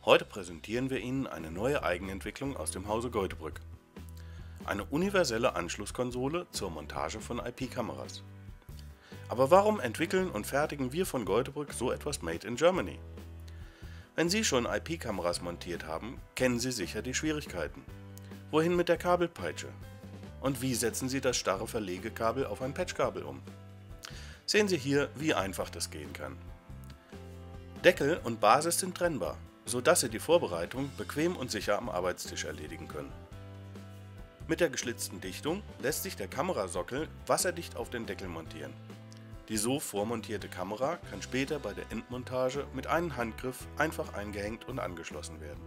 Heute präsentieren wir Ihnen eine neue Eigenentwicklung aus dem Hause Geutebrück. Eine universelle Anschlusskonsole zur Montage von IP-Kameras. Aber warum entwickeln und fertigen wir von Geutebrück so etwas Made in Germany? Wenn Sie schon IP-Kameras montiert haben, kennen Sie sicher die Schwierigkeiten. Wohin mit der Kabelpeitsche? Und wie setzen Sie das starre Verlegekabel auf ein Patchkabel um? Sehen Sie hier, wie einfach das gehen kann. Deckel und Basis sind trennbar, sodass Sie die Vorbereitung bequem und sicher am Arbeitstisch erledigen können. Mit der geschlitzten Dichtung lässt sich der Kamerasockel wasserdicht auf den Deckel montieren. Die so vormontierte Kamera kann später bei der Endmontage mit einem Handgriff einfach eingehängt und angeschlossen werden.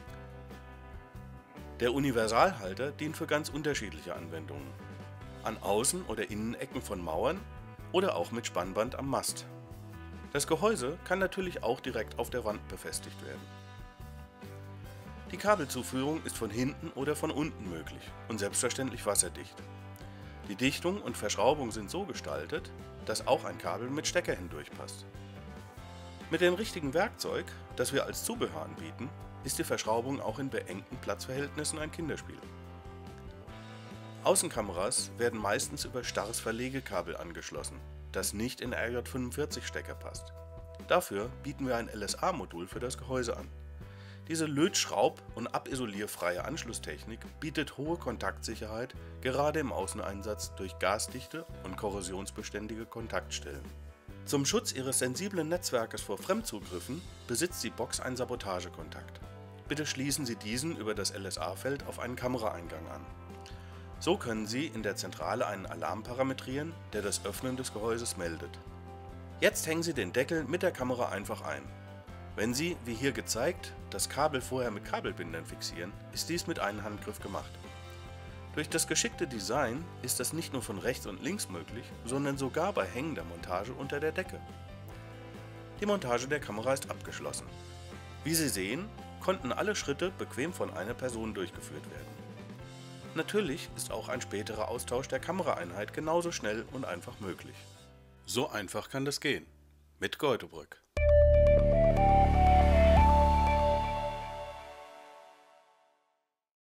Der Universalhalter dient für ganz unterschiedliche Anwendungen. An Außen- oder Innenecken von Mauern oder auch mit Spannband am Mast. Das Gehäuse kann natürlich auch direkt auf der Wand befestigt werden. Die Kabelzuführung ist von hinten oder von unten möglich und selbstverständlich wasserdicht. Die Dichtung und Verschraubung sind so gestaltet, dass auch ein Kabel mit Stecker hindurchpasst. Mit dem richtigen Werkzeug, das wir als Zubehör anbieten, ist die Verschraubung auch in beengten Platzverhältnissen ein Kinderspiel. Außenkameras werden meistens über starres Verlegekabel angeschlossen, das nicht in RJ45-Stecker passt. Dafür bieten wir ein LSA-Modul für das Gehäuse an. Diese lötschraub- und abisolierfreie Anschlusstechnik bietet hohe Kontaktsicherheit, gerade im Außeneinsatz durch gasdichte und korrosionsbeständige Kontaktstellen. Zum Schutz Ihres sensiblen Netzwerkes vor Fremdzugriffen besitzt die Box einen Sabotagekontakt. Bitte schließen Sie diesen über das LSA-Feld auf einen Kameraeingang an. So können Sie in der Zentrale einen Alarm parametrieren, der das Öffnen des Gehäuses meldet. Jetzt hängen Sie den Deckel mit der Kamera einfach ein. Wenn Sie, wie hier gezeigt, das Kabel vorher mit Kabelbindern fixieren, ist dies mit einem Handgriff gemacht. Durch das geschickte Design ist das nicht nur von rechts und links möglich, sondern sogar bei hängender Montage unter der Decke. Die Montage der Kamera ist abgeschlossen. Wie Sie sehen, konnten alle Schritte bequem von einer Person durchgeführt werden. Natürlich ist auch ein späterer Austausch der Kameraeinheit genauso schnell und einfach möglich. So einfach kann das gehen. Mit Geutebrück.